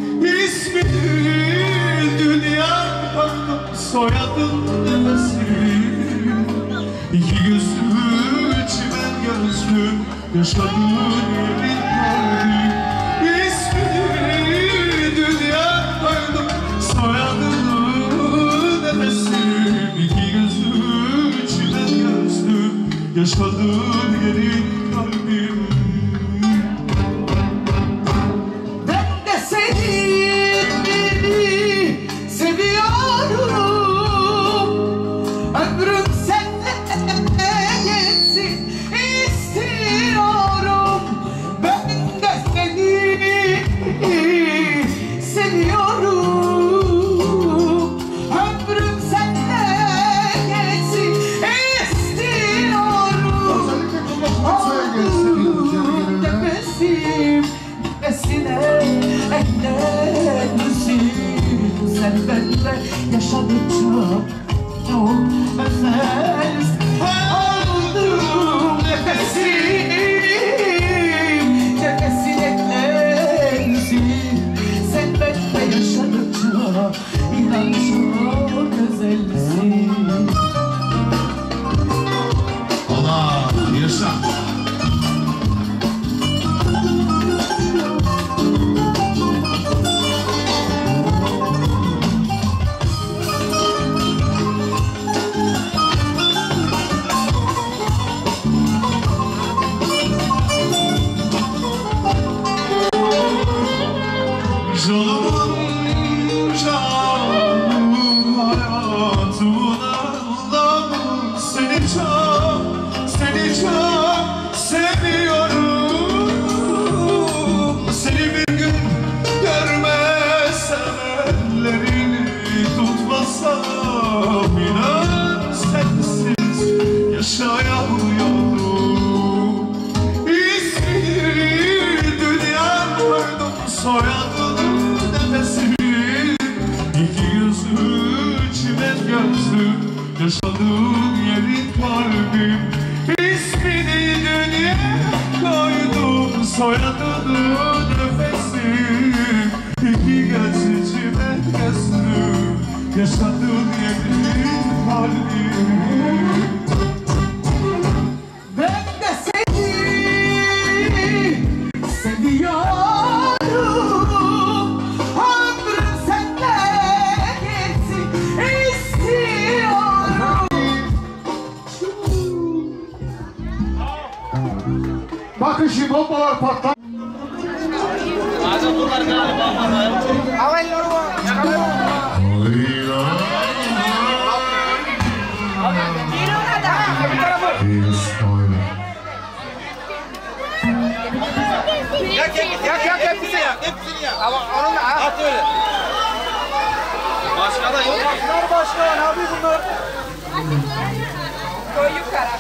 İsmini dünyada soyadın nesin? İki gözüm yaşadığın yerin kalbim. İsmini dünya koydum, soyadını nefesim. İki gözüm içinden gözlüm, yaşadığın yerin kalbim. Ben de seni seviyorum, ömrüm seninle geçsin istiyorum. Ben de seni seviyorum, ömrüm seninle geçsin istiyorum. Aldım nefesim nefesine ekler misin? Sen benimle yaşadıkça çok özelsin. Aldım nefesim nefesine ekler misin? Sen benimle yaşadıkça inan çok özelsin. Allah yaşa. Canım canım hayatımın anlamı, seni çok, seni çok seviyorum. Seni bir gün görmesem, ellerini tutmasam, inan sensiz yaşayamıyorum. İsmini dünya koydum, soyadını nefesim. İki yüzlü çimen gözlüm, yaşadığın yerin kalbim. İsmini dünya koydum, soyadını nefesim. İki gözlü çimen gözlüm, yaşadığın yerin kalbim. Ben de seni seviyorum, ömrüm seninle geçsin istiyorum. Bakın şimdi bombalar patlar. Yak yak yak yak hepsini yak hepsini yak. Ama onu da at öyle. Başka da yok. Bunlar başkan abi bunlar. Koy yukarı.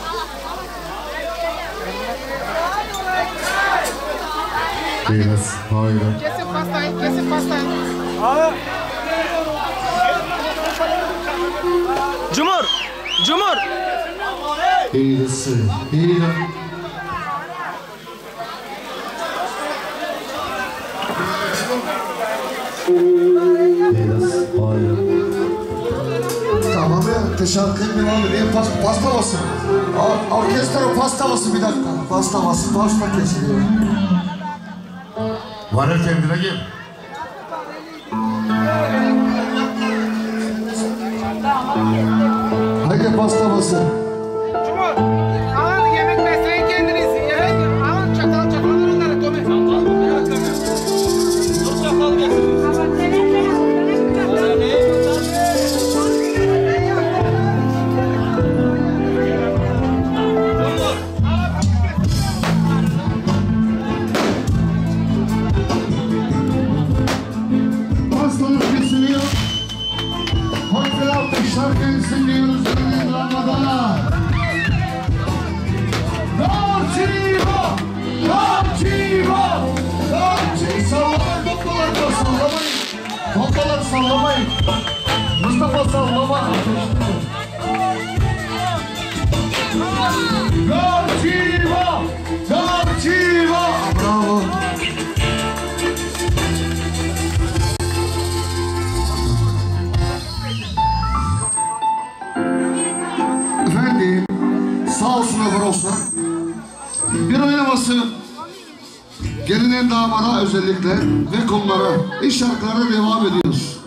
Biraz hayır. Kesin pastayı, kesin pastayı. Abi. Cumhur, Cumhur. İyisi, iyi. Biraz hayır. Tamam ya, teşekkür ederim abi. Benim pas, paslamasın. Or orkestra paslamasın bir dakika. Paslamasın, pasta kesiliyor. Var ya, kendine gel. Haydi paslamasın. Cumhur, alın yemek besleyin kendiniz. Yemek, alın çatal çatal onları Tomi. Dur çatal getir. Pastalık kesiliyor. Hotel altı şarkıyı dinliyoruz. Gönül Ramazan'a. Raciva! Raciva! Raciva! Sallamayın bombaları, sallamayın. Bombaları sallamayın. Mustafa sallama. Raciva! Raciva! Bravo. Efendim, sağ olsun öbür olsun. Bir oynaması babası gelinin damada özellikle ve konulara iş şarkılara devam ediyoruz.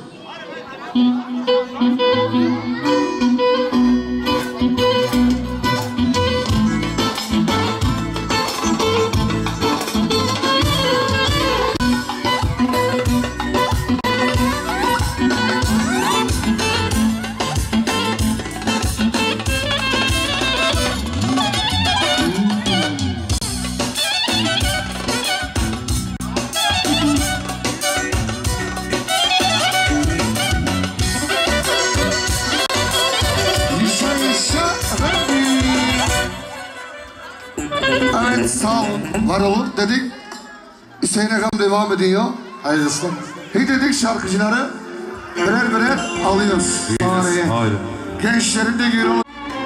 Evet, sağ olun, var olun dedik. Hüseyin Agam devam ediyor. Hayırlısı. Hey dedik şarkıcıları birer birer alıyoruz. Sahneye. Gençlerin de geri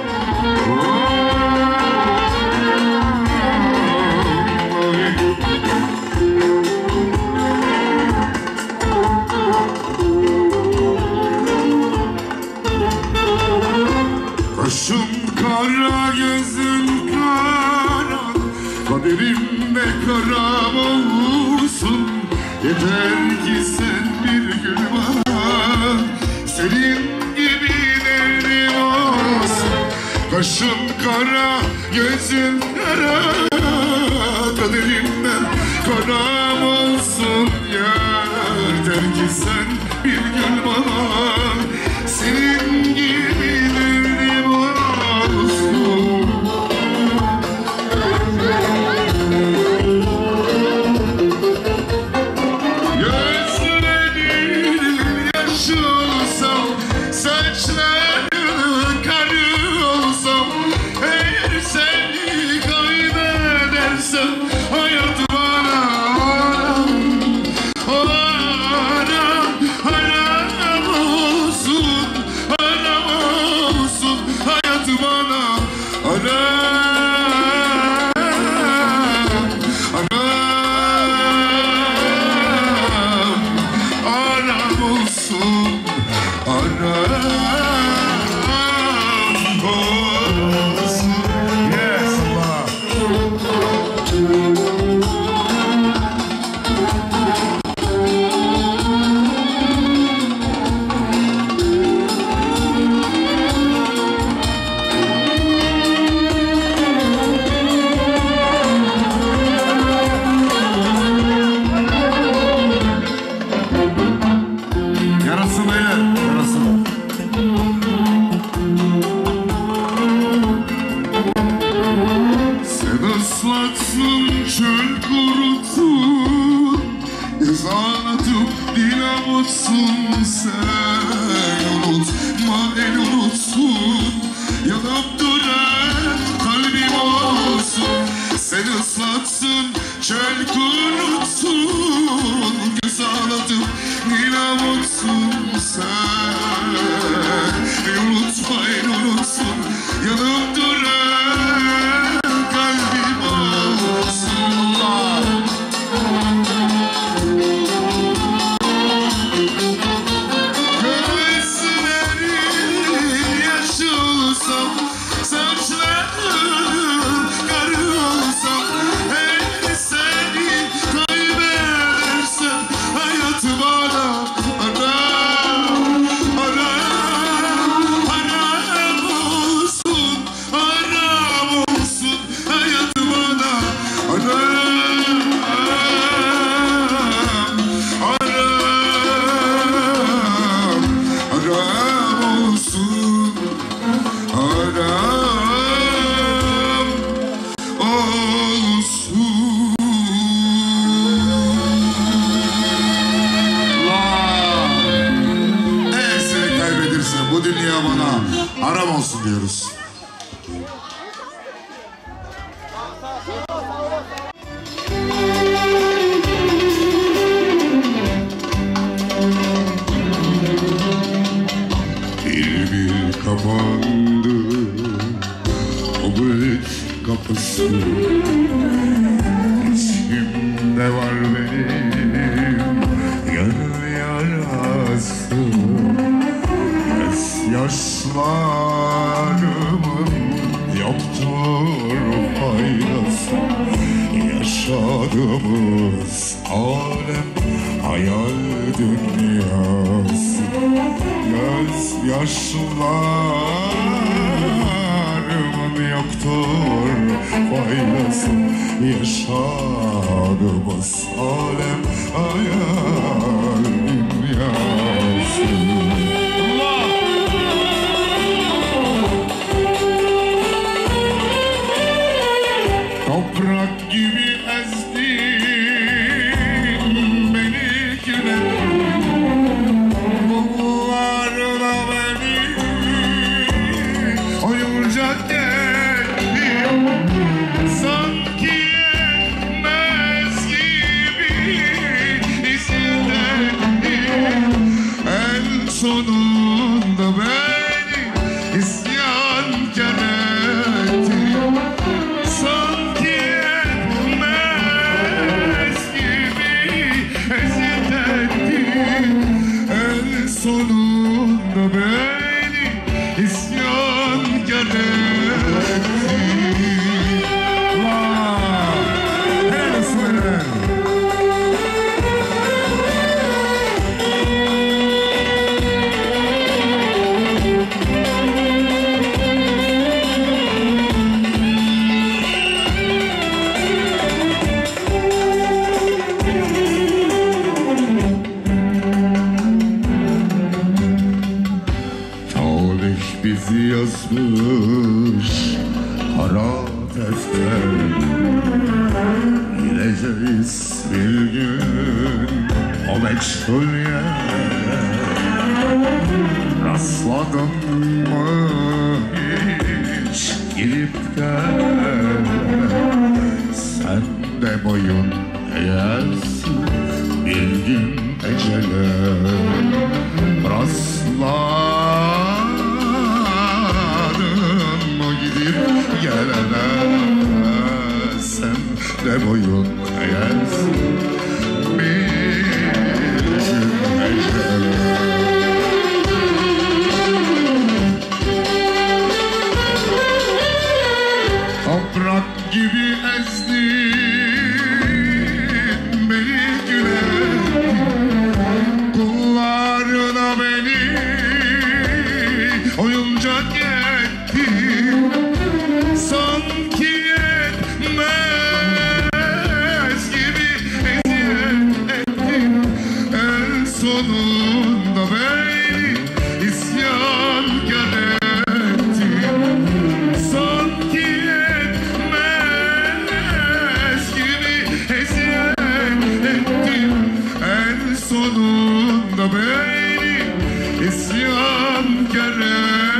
Kaşın kara, gözün kara, kaderimde kara olsun. Yeter ki sen bir gül bana, senin gibilerim olsun. Kaşın kara, gözün kara, kaderimde kara olsun. Yeter ki sen bir gül bana, senin gibilerim olsun. Gözlerin yaşı olsam, saçların karı olsam, eğer seni kaybedersem hayat bana haram, haram olsun, haram olsun, hayat bana haram, haram, haram olsun, haram olsun. Yes, Allah. Yarasın beyler, yarasın. Sen ıslatsın, çöl kurutsun, yaz ağlatıp dil avutsun. Sen unutma, el unutsun, yanıp duran kalbim olsun. Sen ıslatsın, çöl kurutsun, göz ağlatıp dil avutsun. Sen unutma, el unutsun, yanıp duran kalbim olsun. Gözlerin yaşı olsam, saçların karı olsam, eğer seni kaybedersem hayat bana haram, haram, haram olsun, haram olsun, hayat bana haram, haram, haram olsun, haram olsun. Allah! Eğer seni kaybedersem bu dünya bana haram olsun diyoruz. Bir bir kapandı o büyük kapısı. İçimde var benim gönül yarası. Göz yaşlarımın yoktur faydası. yaşadığımız alem hayal dünyası. Göz yaşlarımın yoktur faydası. Yaşadığımız alem hayal dünyası. Toprak gibi ezdin beni gülen, bunlarla beni oyuncak ettin. Sanki yetmez gibi hissettin. En sonunda beni isyankar ettin. Sanki yetmez gibi eziyet ettin. En sonunda beni isyankar ettin. Vay! Helal olsun. Tarih bizi yazmış kara defter. Gideceğiz bir gün o meçhul yere. Rastladın mı hiç gidip gel? Sen de boyun eğersin bir gün ecele. Rastladın mı gidip gelene? Sen de boyun eğersin bir gün ecele. Toprak gibi ezdin beni gülen, kullarına beni oyuncak ettin. Sanki yetmez gibi eziyet ettin. En sonunda beni isyankar ettin. Sanki yetmez gibi eziyet ettin. En sonunda beni isyankar ettin.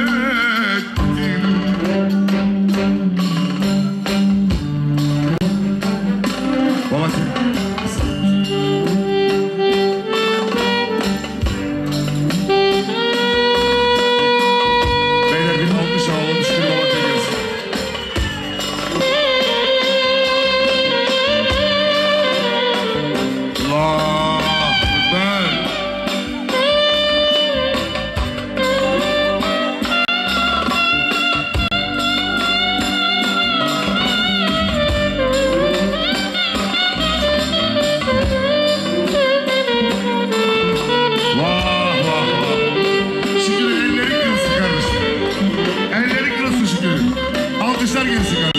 Babacığım. Beyler bir almış ağlamış bir baba geliyorsun. Allah Ekber. Vah vah vah. Şükür elleri kırılsın kardeşim. Elleri kırılsın şükür. Alkışlar gelsin kardeşim.